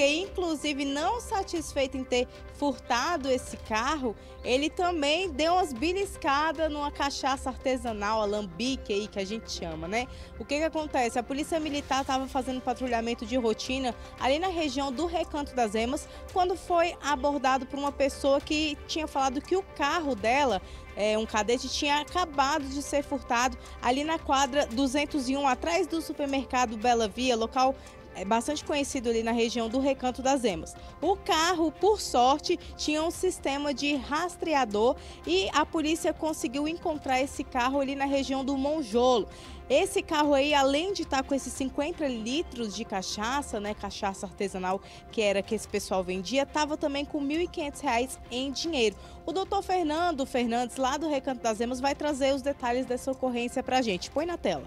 porque inclusive não satisfeito em ter furtado esse carro, ele também deu umas beliscadas numa cachaça artesanal, alambique aí que a gente chama, né? O que acontece? A Polícia Militar estava fazendo patrulhamento de rotina ali na região do Recanto das Emas, quando foi abordado por uma pessoa que tinha falado que o carro dela, um cadete, tinha acabado de ser furtado ali na quadra 201, atrás do supermercado Bela Via, local bastante conhecido ali na região do Recanto das Emas. O carro, por sorte, tinha um sistema de rastreador e a polícia conseguiu encontrar esse carro ali na região do Monjolo. Esse carro aí, além de estar com esses 50 litros de cachaça, né, cachaça artesanal, que era que esse pessoal vendia, estava também com R$ 1.500 em dinheiro. O doutor Fernando Fernandes, lá do Recanto das Emas, vai trazer os detalhes dessa ocorrência para a gente. Põe na tela.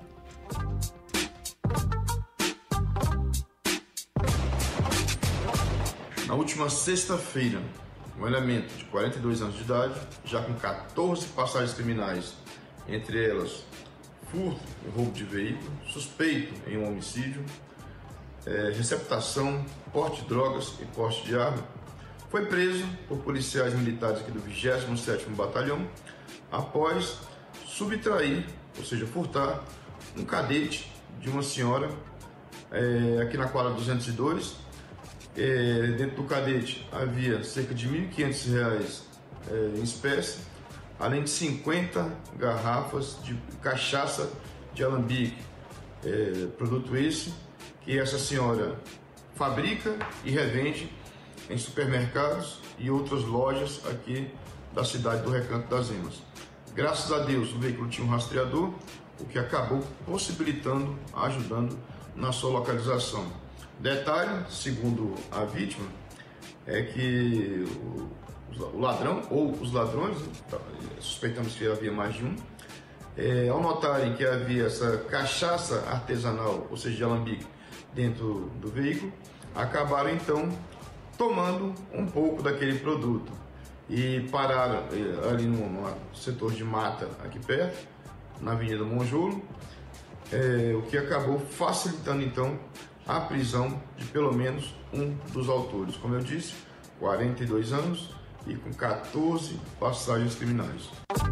Na última sexta-feira, um elemento de 42 anos de idade, já com 14 passagens criminais, entre elas furto e roubo de veículo, suspeito em um homicídio, receptação, porte de drogas e porte de arma, foi preso por policiais militares aqui do 27º Batalhão após subtrair, ou seja, furtar, um cadete de uma senhora aqui na quadra 202. Dentro do cadete havia cerca de R$ 1.500 em espécie, além de 50 garrafas de cachaça de alambique, produto esse que essa senhora fabrica e revende em supermercados e outras lojas aqui da cidade do Recanto das Emas. Graças a Deus o veículo tinha um rastreador, o que acabou possibilitando, ajudando na sua localização. Detalhe, segundo a vítima, é que o ladrão ou os ladrões, suspeitamos que havia mais de um, ao notarem que havia essa cachaça artesanal, ou seja, de alambique, dentro do veículo, acabaram então tomando um pouco daquele produto e pararam ali no setor de mata aqui perto, na Avenida Monjolo, o que acabou facilitando então a prisão de pelo menos um dos autores, como eu disse, 42 anos e com 14 passagens criminais.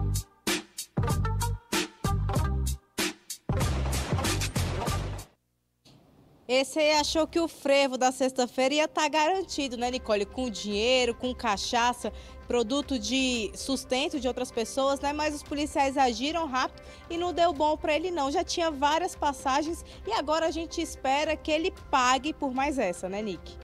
Esse aí achou que o frevo da sexta-feira ia estar garantido, né, Nicole? Com dinheiro, com cachaça, produto de sustento de outras pessoas, né? Mas os policiais agiram rápido e não deu bom para ele não. Já tinha várias passagens e agora a gente espera que ele pague por mais essa, né, Nick?